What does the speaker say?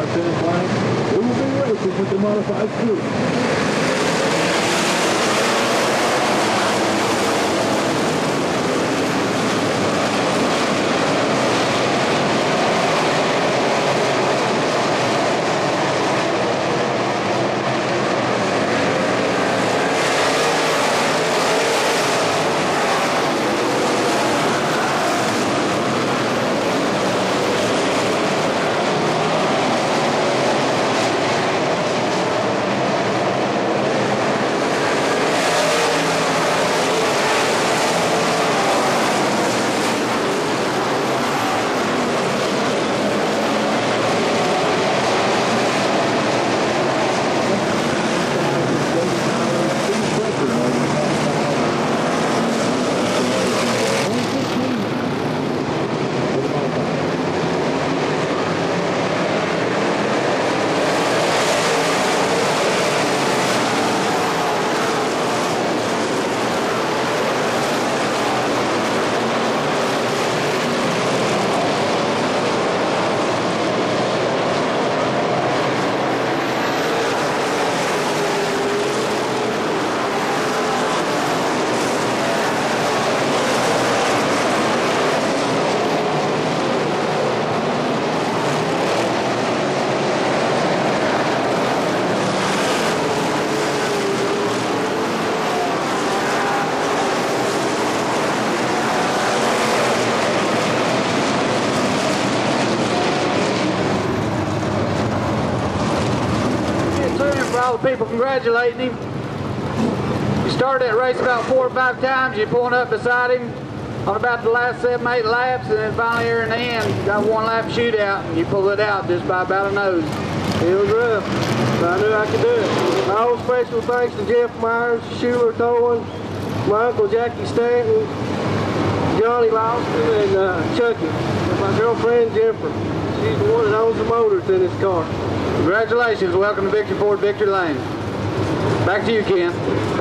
finish line. We will be racing with the modified crew. All the people congratulating him. You started that race about 4 or 5 times. You pulling up beside him on about the last 7, 8 laps, and then finally here in the end, got 1 lap shootout, and you pulled it out just by about a nose. It was rough, but I knew I could do it. My own special thanks to Jeff Myers, Schuler Towing, my uncle Jackie Stanton, Johnny Lawson, and Chucky, and my girlfriend Jennifer. She's the one that owns the motors in this car. Congratulations. Welcome to Victory Ford, Victory Lane. Back to you, Ken.